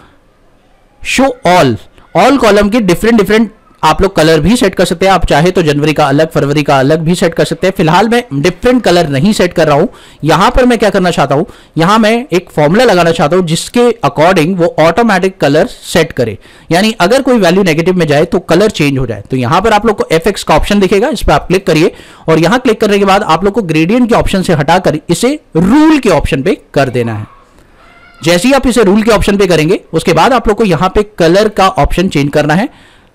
शो ऑल ऑल कॉलम के डिफरेंट डिफरेंट आप लोग कलर भी सेट कर सकते हैं। आप चाहे तो जनवरी का अलग, फरवरी का अलग भी सेट कर सकते हैं। फिलहाल मैं डिफरेंट कलर नहीं सेट कर रहा हूं। यहां पर मैं क्या करना चाहता हूं, यहां मैं एक फॉर्मूला लगाना चाहता हूं जिसके अकॉर्डिंग वो ऑटोमेटिक कलर सेट करे, यानी अगर कोई वैल्यू नेगेटिव में जाए तो कलर चेंज हो जाए। तो यहां पर आप लोग को एफ एक्स का ऑप्शन दिखेगा, इस पर आप क्लिक करिए और यहां क्लिक करने के बाद आप लोग को ग्रेडियंट के ऑप्शन से हटाकर इसे रूल के ऑप्शन पे कर देना है। जैसे ही आप इसे रूल के ऑप्शन पे करेंगे उसके बाद आप लोग को यहां पे कलर का ऑप्शन चेंज करना है।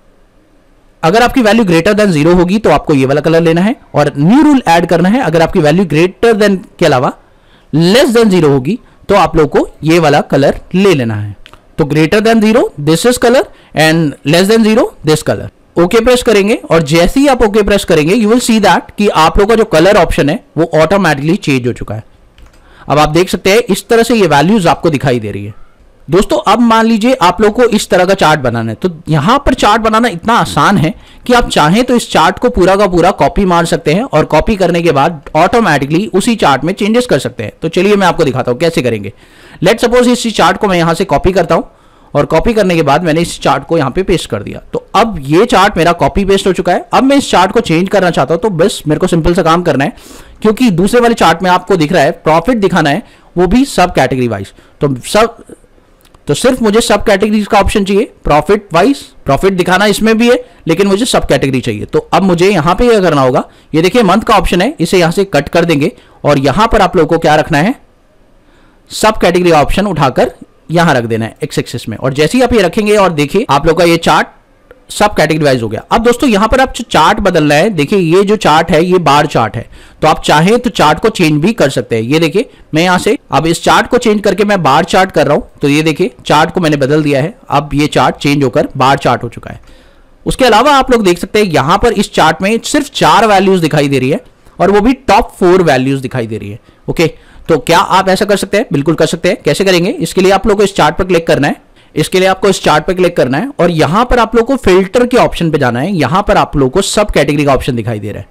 अगर आपकी वैल्यू ग्रेटर देन जीरो होगी तो आपको ये वाला कलर लेना है और न्यू रूल ऐड करना है। अगर आपकी वैल्यू ग्रेटर देन के अलावा लेस देन जीरो होगी तो आप लोग को ये वाला कलर ले लेना है। तो greater than zero this is colour and less than zero this colour. Okay press करेंगे और जैसे ही आप ओके प्रेस करेंगे यू विल सी दैट कि आप लोग का जो कलर ऑप्शन है वो ऑटोमेटिकली चेंज हो चुका है। अब आप देख सकते हैं इस तरह से ये वैल्यूज आपको दिखाई दे रही है। दोस्तों अब मान लीजिए आप लोग को इस तरह का चार्ट बनाना है, तो यहां पर चार्ट बनाना इतना आसान है कि आप चाहें तो इस चार्ट को पूरा का पूरा कॉपी मार सकते हैं और कॉपी करने के बाद ऑटोमेटिकली उसी चार्ट में चेंजेस कर सकते हैं। तो चलिए मैं आपको दिखाता हूं कैसे करेंगे। लेट सपोज इस चार्ट को मैं यहां से कॉपी करता हूं और कॉपी करने के बाद मैंने इस चार्ट को यहां पे पेस्ट कर दिया। तो अब ये चार्ट मेरा कॉपी पेस्ट हो चुका है। अब मैं इस चार्ट को चेंज करना चाहता हूं तो बस मेरे को सिंपल सा काम करना है, क्योंकि दूसरे वाले चार्ट में आपको दिख रहा है प्रॉफिट दिखाना है, वो भी सब कैटेगरी वाइज। तो सब तो सिर्फ मुझे सब कैटेगरीज का ऑप्शन चाहिए, प्रॉफिट वाइज प्रॉफिट दिखाना इसमें भी है लेकिन मुझे सब कैटेगरी चाहिए। तो अब मुझे यहां पे क्या करना होगा, ये देखिए मंथ का ऑप्शन है, इसे यहां से कट कर देंगे और यहां पर आप लोगों को क्या रखना है, सब कैटेगरी ऑप्शन उठाकर यहां रख देना है एक्स एक्सिस में। और जैसे ही आप ये रखेंगे और देखिए आप लोग का ये चार्ट सब कैटेगरी वाइज हो गया। अब दोस्तों यहां पर आप चार्ट बदलना है, देखिए ये जो चार्ट है ये बार चार्ट है, तो आप चाहें तो चार्ट को चेंज भी कर सकते हैं। ये देखिए मैं यहां से अब इस चार्ट को चेंज करके मैं बार चार्ट कर रहा हूं, तो ये देखिए चार्ट को मैंने बदल दिया है, अब ये चार्ट चेंज होकर बार चार्ट हो चुका है। उसके अलावा आप लोग देख सकते हैं यहां पर इस चार्ट में सिर्फ चार वैल्यूज दिखाई दे रही है और वो भी टॉप फोर वैल्यूज दिखाई दे रही है। ओके, तो क्या आप ऐसा कर सकते हैं? बिल्कुल कर सकते हैं। कैसे करेंगे, इसके लिए आप लोग को इस चार्ट पर क्लिक करना है, इसके लिए आपको इस चार्ट पर क्लिक करना है और यहां पर आप लोग को फिल्टर के ऑप्शन पे जाना है। यहां पर आप लोग को सब कैटेगरी का ऑप्शन दिखाई दे रहा है,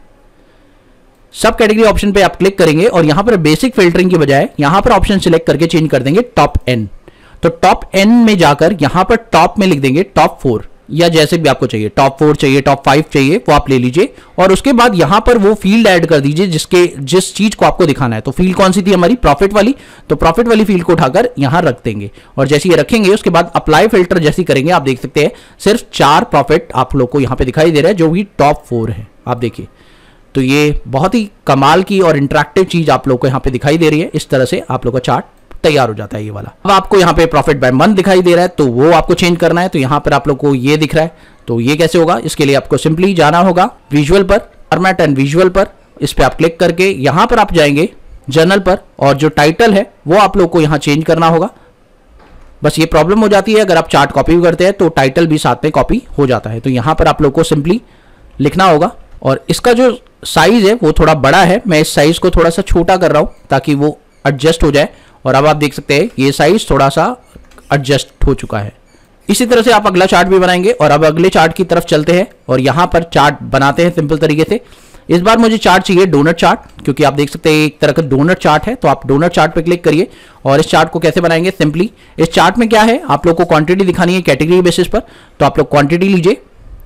सब कैटेगरी ऑप्शन पे आप क्लिक करेंगे और यहां पर बेसिक फिल्टरिंग की बजाय यहां पर ऑप्शन सिलेक्ट करके चेंज कर देंगे टॉप एन। तो टॉप एन में जाकर यहां पर टॉप में लिख देंगे टॉप फोर, या जैसे भी आपको चाहिए, टॉप फोर चाहिए, टॉप फाइव चाहिए, वो आप ले लीजिए और उसके बाद यहां पर वो फील्ड ऐड कर दीजिए जिसके जिस चीज को आपको दिखाना है। तो फील्ड कौन सी थी हमारी, प्रॉफिट वाली, तो प्रॉफिट वाली फील्ड को उठाकर यहां रख देंगे और जैसे ये रखेंगे उसके बाद अप्लाई फिल्टर जैसी करेंगे, आप देख सकते हैं सिर्फ चार प्रॉफिट आप लोग को यहां पे दिखाई दे रहा है जो भी टॉप फोर है। आप देखिए, तो ये बहुत ही कमाल की और इंटरेक्टिव चीज आप लोग को यहां पे दिखाई दे रही है। इस तरह से आप लोग का चार्ट तैयार हो जाता है ये वाला। अब आपको यहाँ पे प्रॉफिट बाय मंथ दिखाई दे रहा है तो वो आपको चेंज करना है, तो यहाँ पर आप लोग को ये दिख रहा है, तो ये कैसे होगा, इसके लिए आपको सिंपली जाना होगा विजुअल पर, फॉर्मेट एंड विजुअल पर, इस पे आप क्लिक करके यहाँ पर आप जाएंगे जर्नल पर और जो टाइटल है वो आप लोग को यहाँ चेंज करना होगा। बस ये प्रॉब्लम हो जाती है अगर आप चार्ट कॉपी करते हैं तो टाइटल भी साथ में कॉपी हो जाता है। तो यहाँ पर आप लोग को सिंपली लिखना होगा और इसका जो साइज है वो थोड़ा बड़ा है, मैं इस साइज को थोड़ा सा छोटा कर रहा हूँ ताकि वो एडजस्ट हो जाए। और अब आप देख सकते हैं ये साइज थोड़ा सा एडजस्ट हो चुका है। इसी तरह से आप अगला चार्ट भी बनाएंगे और अब अगले चार्ट की तरफ चलते हैं और यहाँ पर चार्ट बनाते हैं सिंपल तरीके से। इस बार मुझे चार्ट चाहिए डोनट चार्ट, क्योंकि आप देख सकते हैं एक तरह का डोनट चार्ट है। तो आप डोनट चार्ट पे क्लिक करिए और इस चार्ट को कैसे बनाएंगे, सिंपली इस चार्ट में क्या है, आप लोग को क्वांटिटी दिखानी है कैटेगरी बेसिस पर, तो आप लोग क्वांटिटी लीजिए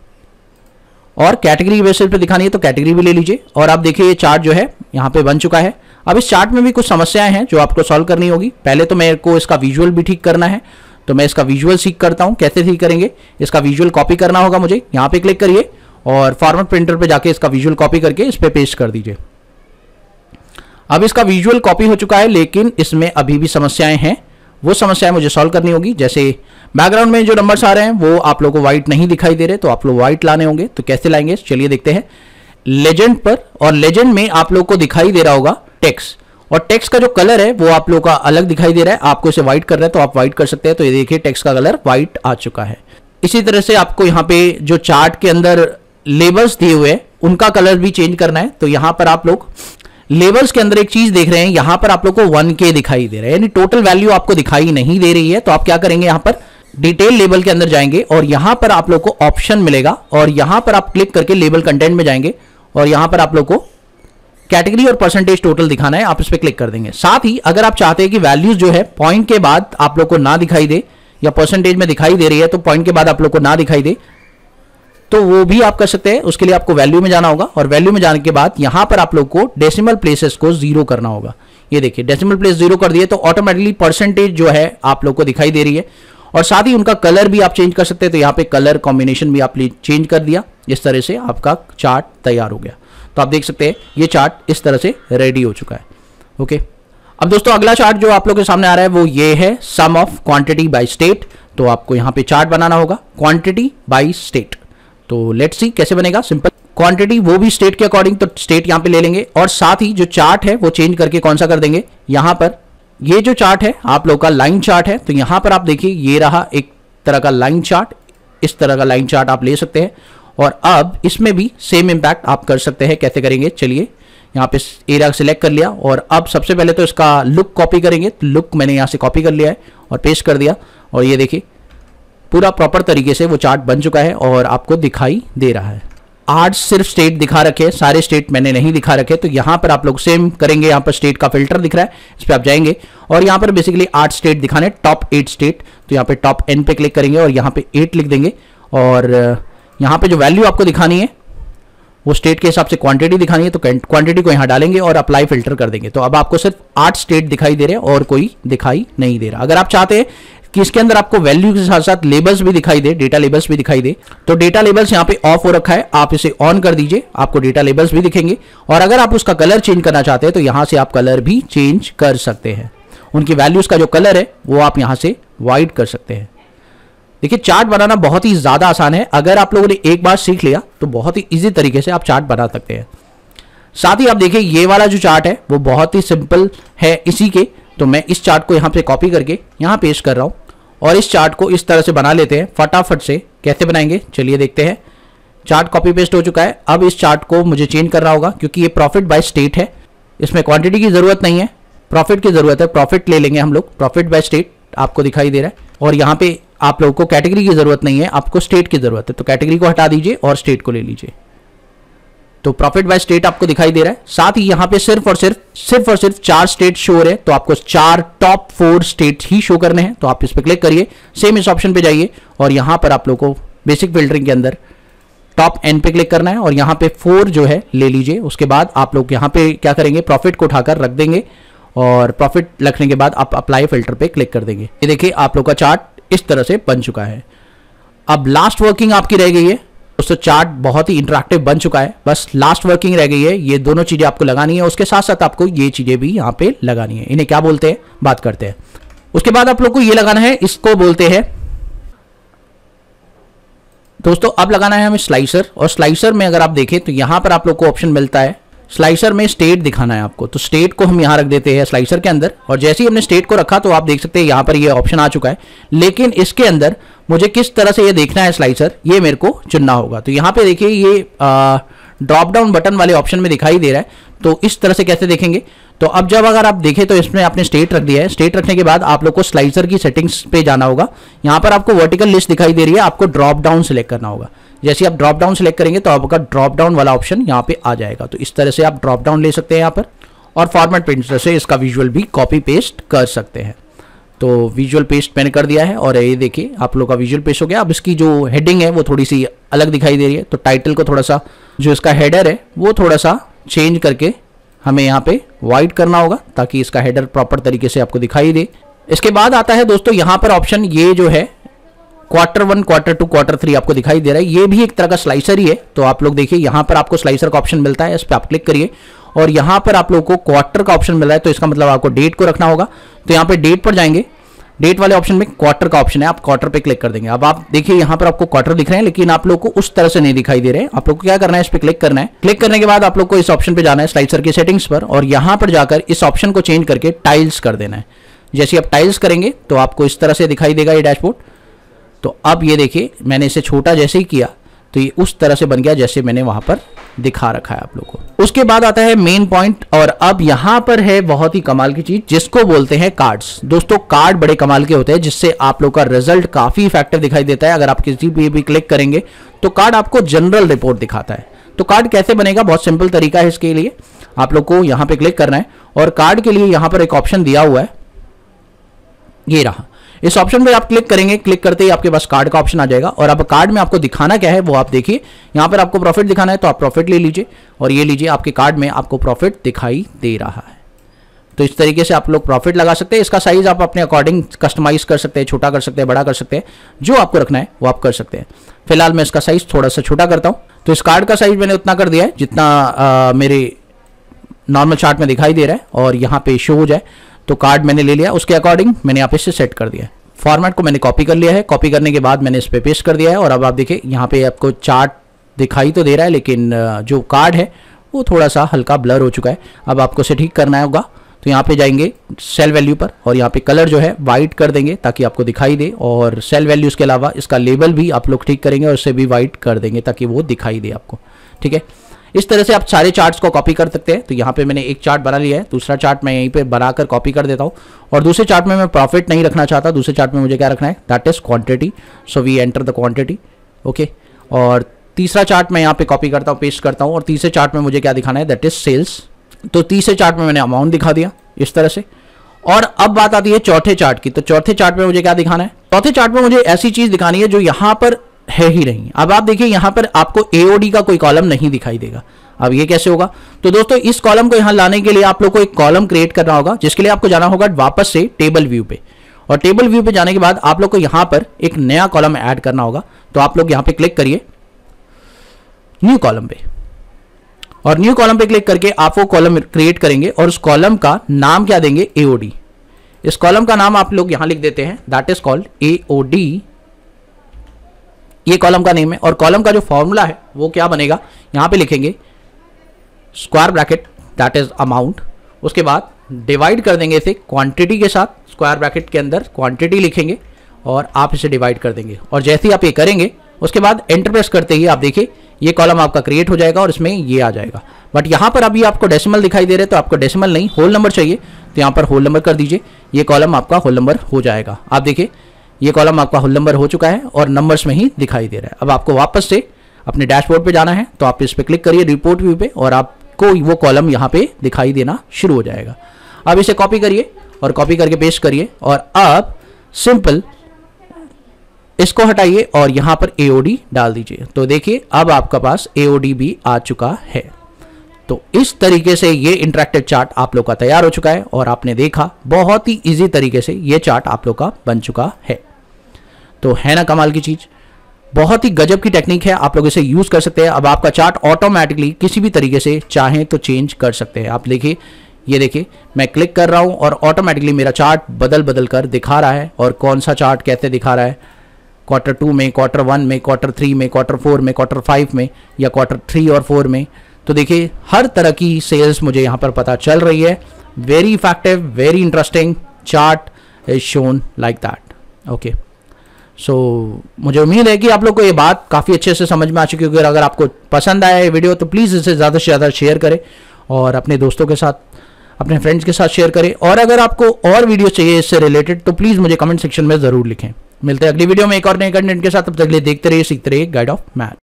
और कैटेगरी बेसिस पर दिखानी है तो कैटेगरी भी ले लीजिए। और आप देखिए ये चार्ट जो है यहाँ पे बन चुका है। अब इस चार्ट में भी कुछ समस्याएं हैं जो आपको सॉल्व करनी होगी। पहले तो मेरे को इसका विजुअल भी ठीक करना है, तो मैं इसका विजुअल सीख करता हूँ। कैसे ठीक करेंगे, इसका विजुअल कॉपी करना होगा मुझे। यहाँ पे क्लिक करिए और फॉर्मेट प्रिंटर पे जाके इसका विजुअल कॉपी करके इस पे पेस्ट कर दीजिए। अब इसका विजुअल कॉपी हो चुका है, लेकिन इसमें अभी भी समस्याएं हैं, वो समस्याएं मुझे सॉल्व करनी होगी। जैसे बैकग्राउंड में जो नंबर्स आ रहे हैं वो आप लोगों को व्हाइट नहीं दिखाई दे रहे, तो आप लोग व्हाइट लाने होंगे। तो कैसे लाएंगे चलिए देखते हैं। लेजेंड पर, और लेजेंड में आप लोग को दिखाई दे रहा होगा टेक्स्ट, और टेक्स्ट का जो कलर है वो आप लोग का अलग दिखाई दे रहा है। आपको इसे व्हाइट करना है तो आप व्हाइट कर सकते हैं। तो ये देखिए टेक्स्ट का कलर व्हाइट आ चुका है। इसी तरह से आपको यहाँ पे जो चार्ट के अंदर लेबल्स दिए हुए हैं उनका कलर भी चेंज करना है। तो यहाँ पर आप लोग लेबल्स के अंदर एक चीज देख रहे हैं, यहाँ पर आप लोग को वन के दिखाई दे रहा है, यानी टोटल वैल्यू आपको दिखाई नहीं दे रही है। तो आप क्या करेंगे, यहाँ पर डिटेल लेबल के अंदर जाएंगे और यहाँ पर आप लोग को ऑप्शन मिलेगा और यहाँ पर आप क्लिक करके लेबल कंटेंट में जाएंगे और यहाँ पर आप लोग को कैटेगरी और परसेंटेज टोटल दिखाना है, आप इस पर क्लिक कर देंगे। साथ ही अगर आप चाहते हैं कि वैल्यूज जो है पॉइंट के बाद आप लोग को ना दिखाई दे या परसेंटेज में दिखाई दे रही है तो पॉइंट के बाद आप लोग को ना दिखाई दे, तो वो भी आप कर सकते हैं। उसके लिए आपको वैल्यू में जाना होगा और वैल्यू में जाने के बाद यहां पर आप लोग को डेसिमल प्लेसेस को जीरो करना होगा। ये देखिए डेसिमल प्लेस जीरो कर दिए तो ऑटोमेटिकली परसेंटेज जो है आप लोग को दिखाई दे रही है। और साथ ही उनका कलर भी आप चेंज कर सकते हैं। तो यहाँ पे कलर कॉम्बिनेशन भी आप चेंज कर दिया, इस तरह से आपका चार्ट तैयार हो गया। तो आप देख सकते हैं ये चार्ट इस तरह से रेडी हो चुका है। ओके, अब दोस्तों अगला चार्ट जो आप लोग के सामने आ रहा है वो ये है sum of quantity by state. तो आपको यहाँ पे चार्ट बनाना होगा क्वांटिटी बाय स्टेट। तो लेट्स सी कैसे बनेगा। सिंपल क्वांटिटी वो भी स्टेट के अकॉर्डिंग, तो स्टेट यहाँ पे ले लेंगे और साथ ही जो चार्ट है वो चेंज करके कौन सा कर देंगे, यहाँ पर ये जो चार्ट है आप लोग का लाइन चार्ट है। तो यहाँ पर आप देखिए ये रहा एक तरह का लाइन चार्ट, इस तरह का लाइन चार्ट आप ले सकते हैं। और अब इसमें भी सेम इंपैक्ट आप कर सकते हैं। कैसे करेंगे चलिए, यहाँ पे एरिया सिलेक्ट कर लिया और अब सबसे पहले तो इसका लुक कॉपी करेंगे। तो लुक मैंने यहाँ से कॉपी कर लिया है और पेस्ट कर दिया और ये देखिए पूरा प्रॉपर तरीके से वो चार्ट बन चुका है और आपको दिखाई दे रहा है। आज सिर्फ स्टेट दिखा रखे, सारे स्टेट मैंने नहीं दिखा रखे। तो यहाँ पर आप लोग सेम करेंगे। यहाँ पर स्टेट का फिल्टर दिख रहा है, इस पर आप जाएंगे और यहाँ पर बेसिकली आठ स्टेट दिखाने, टॉप एट स्टेट। तो यहाँ पे टॉप एन पे क्लिक करेंगे और यहाँ पे एट लिख देंगे और यहाँ पे जो वैल्यू आपको दिखानी है वो स्टेट के हिसाब से क्वांटिटी दिखानी है। तो क्वांटिटी को यहाँ डालेंगे और अप्लाई फिल्टर कर देंगे। तो अब आपको सिर्फ आठ स्टेट दिखाई दे रहे हैं और कोई दिखाई नहीं दे रहा। अगर आप चाहते हैं कि इसके अंदर आपको वैल्यू के साथ साथ लेबल्स भी दिखाई दे, डेटा लेबल्स भी दिखाई दे, तो डेटा लेबल्स यहाँ पे ऑफ हो रखा है, आप इसे ऑन कर दीजिए, आपको डेटा लेबल्स भी दिखेंगे। और अगर आप उसका कलर चेंज करना चाहते हैं तो यहाँ से आप कलर भी चेंज कर सकते हैं। उनकी वैल्यूज का जो कलर है वो आप यहाँ से व्हाइट कर सकते हैं। देखिए चार्ट बनाना बहुत ही ज्यादा आसान है। अगर आप लोगों ने एक बार सीख लिया तो बहुत ही इजी तरीके से आप चार्ट बना सकते हैं। साथ ही आप देखिए ये वाला जो चार्ट है वो बहुत ही सिंपल है इसी के। तो मैं इस चार्ट को यहाँ पे कॉपी करके यहाँ पेस्ट कर रहा हूँ और इस चार्ट को इस तरह से बना लेते हैं फटाफट से। कैसे बनाएंगे चलिए देखते हैं। चार्ट कॉपी पेस्ट हो चुका है। अब इस चार्ट को मुझे चेंज करना होगा क्योंकि ये प्रॉफिट बाय स्टेट है, इसमें क्वांटिटी की जरूरत नहीं है, प्रॉफिट की जरूरत है। प्रॉफिट ले लेंगे हम लोग, प्रॉफिट बाय स्टेट आपको दिखाई दे रहा है। और यहाँ पे आप लोगों को कैटेगरी की जरूरत नहीं है, आपको स्टेट की जरूरत है। तो कैटेगरी को हटा दीजिए और स्टेट को ले लीजिए। तो प्रॉफिट बाय स्टेट आपको दिखाई दे रहा है। साथ ही यहाँ पे सिर्फ और सिर्फ सिर्फ और सिर्फ चार स्टेट शो हो रहे हैं। तो आपको चार टॉप फोर स्टेट ही शो करने हैं। तो आप इस पर क्लिक करिए, सेम इस ऑप्शन पे जाइए और यहाँ पर आप लोग को बेसिक फिल्टरिंग के अंदर टॉप एन पे क्लिक करना है और यहाँ पे फोर जो है ले लीजिए। उसके बाद आप लोग यहाँ पे क्या करेंगे, प्रॉफिट को उठाकर रख देंगे और प्रॉफिट रखने के बाद आप अप्लाई फिल्टर पे क्लिक कर देंगे। ये देखिए आप लोग का चार्ट इस तरह से बन चुका है। अब लास्ट वर्किंग आपकी रह गई है दोस्तों। चार्ट बहुत ही इंटरेक्टिव बन चुका है, बस लास्ट वर्किंग रह गई है। ये दोनों चीजें आपको लगानी है, उसके साथ साथ आपको ये चीजें भी यहाँ पे लगानी है। इन्हें क्या बोलते हैं बात करते हैं। उसके बाद आप लोग को ये लगाना है, इसको बोलते हैं दोस्तों अब लगाना है हमें स्लाइसर। और स्लाइसर में अगर आप देखें तो यहाँ पर आप लोग को ऑप्शन मिलता है स्लाइसर में स्टेट दिखाना है आपको, तो स्टेट को हम यहाँ रख देते हैं स्लाइसर के अंदर। और जैसे ही हमने स्टेट को रखा तो आप देख सकते हैं यहाँ पर ये ऑप्शन आ चुका है, लेकिन इसके अंदर मुझे किस तरह से ये देखना है स्लाइसर, ये मेरे को चुनना होगा। तो यहाँ पे देखिए ये ड्रॉप डाउन बटन वाले ऑप्शन में दिखाई दे रहा है, तो इस तरह से कैसे देखेंगे। तो अब जब अगर आप देखें तो इसमें आपने स्टेट रख दिया है, स्टेट रखने के बाद आप लोग को स्लाइसर की सेटिंग्स पे जाना होगा। यहाँ पर आपको वर्टिकल लिस्ट दिखाई दे रही है, आपको ड्रॉप डाउन सेलेक्ट करना होगा। जैसे आप ड्रॉप डाउन सेलेक्ट करेंगे तो आपका ड्रॉप डाउन वाला ऑप्शन यहाँ पे आ जाएगा। तो इस तरह से आप ड्रॉप डाउन ले सकते हैं यहाँ पर, और फॉर्मेट प्रिंटर से इसका विजुअल भी कॉपी पेस्ट कर सकते हैं। तो विजुअल पेस्ट मैंने कर दिया है और ये देखिए आप लोग का विजुअल पेस्ट हो गया। अब इसकी जो हेडिंग है वो थोड़ी सी अलग दिखाई दे रही है, तो टाइटल को थोड़ा सा, जो इसका हेडर है वो थोड़ा सा चेंज करके हमें यहाँ पे वाइट करना होगा ताकि इसका हेडर प्रॉपर तरीके से आपको दिखाई दे। इसके बाद आता है दोस्तों यहाँ पर ऑप्शन, ये जो है quarter one, quarter two, quarter three आपको दिखाई दे रहा है, ये भी एक तरह का स्लाइसर ही है। तो आप लोग देखिए यहाँ पर आपको स्लाइसर का ऑप्शन मिलता है, इस पर आप क्लिक करिए और यहाँ पर आप लोग को क्वार्टर का ऑप्शन मिल रहा है, तो इसका मतलब आपको डेट को रखना होगा। तो यहाँ पे डेट पर जाएंगे, डेट वाले ऑप्शन में क्वार्टर का ऑप्शन है, आप क्वार्टर पे क्लिक कर देंगे। अब आप देखिए यहाँ पर आपको क्वार्टर दिख रहे हैं, लेकिन आप लोग को उस तरह से नहीं दिखाई दे रहे हैं। आप लोग को क्या करना है, इस पे क्लिक करना है। क्लिक करने के बाद आप लोग को इस ऑप्शन पे जाना है, स्लाइसर की सेटिंग्स पर, और यहाँ पर जाकर इस ऑप्शन को चेंज करके टाइल्स कर देना है। जैसे आप टाइल्स करेंगे तो आपको इस तरह से दिखाई देगा ये डैशबोर्ड। तो अब ये देखिए मैंने इसे छोटा जैसे ही किया तो ये उस तरह से बन गया जैसे मैंने वहां पर दिखा रखा है आप लोग को। उसके बाद आता है मेन पॉइंट, और अब यहां पर है बहुत ही कमाल की चीज जिसको बोलते हैं कार्ड्स। दोस्तों कार्ड बड़े कमाल के होते हैं जिससे आप लोग का रिजल्ट काफी इफेक्टिव दिखाई देता है। अगर आप किसी भी, भी क्लिक करेंगे तो कार्ड आपको जनरल रिपोर्ट दिखाता है। तो कार्ड कैसे बनेगा, बहुत सिंपल तरीका है इसके लिए। आप लोग को यहां पर क्लिक करना है और कार्ड के लिए यहां पर एक ऑप्शन दिया हुआ है, ये रहा। इस ऑप्शन पे आप क्लिक करेंगे, क्लिक करते ही आपके पास कार्ड का ऑप्शन आ जाएगा। और अब कार्ड में आपको दिखाना क्या है वो आप देखिए, यहाँ पर आपको प्रॉफिट दिखाना है तो आप प्रॉफिट ले लीजिए, और ये लीजिए आपके कार्ड में आपको प्रॉफिट दिखाई दे रहा है। तो इस तरीके से आप लोग प्रॉफिट लगा सकते हैं। इसका साइज आप अपने अकॉर्डिंग कस्टमाइज कर सकते हैं, छोटा कर सकते हैं, बड़ा कर सकते हैं, जो आपको रखना है वो आप कर सकते हैं। फिलहाल मैं इसका साइज थोड़ा सा छोटा करता हूँ। तो इस कार्ड का साइज मैंने उतना कर दिया है जितना आ, मेरे नॉर्मल चार्ट में दिखाई दे रहा है, और यहाँ पे शो हो जाए। तो कार्ड मैंने ले लिया, उसके अकॉर्डिंग मैंने यहाँ पे से सेट कर दिया है। फॉर्मेट को मैंने कॉपी कर लिया है, कॉपी करने के बाद मैंने इस पे पेस्ट कर दिया है। और अब आप देखिए यहाँ पे आपको चार्ट दिखाई तो दे रहा है, लेकिन जो कार्ड है वो थोड़ा सा हल्का ब्लर हो चुका है। अब आपको इसे ठीक करना होगा, तो यहाँ पे जाएंगे सेल वैल्यू पर, और यहाँ पे कलर जो है वाइट कर देंगे ताकि आपको दिखाई दे। और सेल वैल्यूज़ के अलावा इसका लेबल भी आप लोग ठीक करेंगे और इसे भी वाइट कर देंगे ताकि वो दिखाई दे आपको। ठीक है, इस तरह से आप सारे चार्ट्स को कॉपी कर सकते हैं। तो यहाँ पे मैंने एक चार्ट बना लिया है, दूसरा चार्ट मैं यहीं पे बनाकर कॉपी कर देता हूँ। और दूसरे चार्ट में मैं प्रॉफिट नहीं रखना चाहता, दूसरे चार्ट में मुझे क्या रखना है, that is quantity. So we enter the quantity, okay. और तीसरा चार्ट मैं यहाँ पे कॉपी करता हूँ, पेस्ट करता हूँ, और तीसरे चार्ट में मुझे क्या दिखाना है, दैट इज सेल्स। तो तीसरे चार्ट में मैंने अमाउंट दिखा दिया इस तरह से। और अब बात आती है चौथे चार्ट की। तो चौथे चार्ट में मुझे क्या दिखाना है, चौथे चार्ट में मुझे ऐसी चीज दिखानी है जो यहाँ पर है ही नहीं। अब आप देखिए यहाँ पर आपको एओडी का कोई कॉलम नहीं दिखाई देगा। अब ये कैसे होगा, तो दोस्तों इस कॉलम को यहाँ लाने के लिए आप लोग को एक कॉलम क्रिएट करना होगा, जिसके लिए आपको जाना होगा वापस से टेबल व्यू पे। और टेबल व्यू पे जाने के बाद आप लोग को यहाँ पर एक नया कॉलम ऐड करना होगा। तो आप लोग यहाँ पे क्लिक करिए न्यू कॉलम पे, और न्यू कॉलम पे क्लिक करके आप वो कॉलम क्रिएट करेंगे, और उस कॉलम का नाम क्या देंगे, एओडी। इस कॉलम का नाम आप लोग यहाँ लिख देते हैं, दैट इज कॉल्ड एओडी। ये कॉलम का नेम है, और कॉलम का जो फॉर्मूला है वो क्या बनेगा, यहाँ पे लिखेंगे square bracket, that is amount. उसके बाद डिवाइड कर देंगे इसे क्वांटिटी के साथ, स्क्वायर ब्रैकेट के अंदर क्वांटिटी लिखेंगे और आप इसे डिवाइड कर देंगे। और जैसे ही आप ये करेंगे उसके बाद एंटर प्रेस करते ही आप देखिए ये कॉलम आपका क्रिएट हो जाएगा और इसमें ये आ जाएगा। बट यहाँ पर अभी आपको डेसिमल दिखाई दे रहे हैं, तो आपको डेसिमल नहीं होल नंबर चाहिए, तो यहाँ पर होल नंबर कर दीजिए। ये कॉलम आपका होल नंबर हो जाएगा। आप देखिए ये कॉलम आपका होल नंबर हो चुका है और नंबर्स में ही दिखाई दे रहा है। अब आपको वापस से अपने डैशबोर्ड पे जाना है, तो आप इस पे क्लिक करिए रिपोर्ट व्यू पे, और आपको वो कॉलम यहाँ पे दिखाई देना शुरू हो जाएगा। अब इसे कॉपी करिए और कॉपी करके पेस्ट करिए, और अब सिंपल इसको हटाइए और यहाँ पर एओडी डाल दीजिए। तो देखिए अब आपका पास एओडी भी आ चुका है। तो इस तरीके से ये इंटरैक्टिव चार्ट आप लोग का तैयार हो चुका है, और आपने देखा बहुत ही इजी तरीके से ये चार्ट आप लोग का बन चुका है। तो है ना कमाल की चीज, बहुत ही गजब की टेक्निक है, आप लोग इसे यूज कर सकते हैं। अब आपका चार्ट ऑटोमेटिकली किसी भी तरीके से चाहें तो चेंज कर सकते हैं। आप देखिए ये देखिए मैं क्लिक कर रहा हूं और ऑटोमेटिकली मेरा चार्ट बदल बदल कर दिखा रहा है। और कौन सा चार्ट कैसे दिखा रहा है, क्वार्टर टू में, क्वार्टर वन में, क्वार्टर थ्री में, क्वार्टर फोर में, क्वार्टर फाइव में, या क्वार्टर थ्री और फोर में। तो देखिए हर तरह की सेल्स मुझे यहाँ पर पता चल रही है। Very effective, very interesting chart is shown like that. Okay, so मुझे उम्मीद है कि आप लोग को ये बात काफ़ी अच्छे से समझ में आ चुकी होगी। अगर आपको पसंद आया ये वीडियो तो प्लीज़ इसे ज़्यादा से ज़्यादा शेयर करें और अपने दोस्तों के साथ, अपने फ्रेंड्स के साथ शेयर करें। और अगर आपको और वीडियो चाहिए इससे रिलेटेड तो प्लीज़ मुझे कमेंट सेक्शन में ज़रूर लिखें। मिलते हैं अगली वीडियो में एक और नए कंटेंट के साथ। तब तक के लिए देखते रहिए, सीखते रहिए गाइड ऑफ मैथ।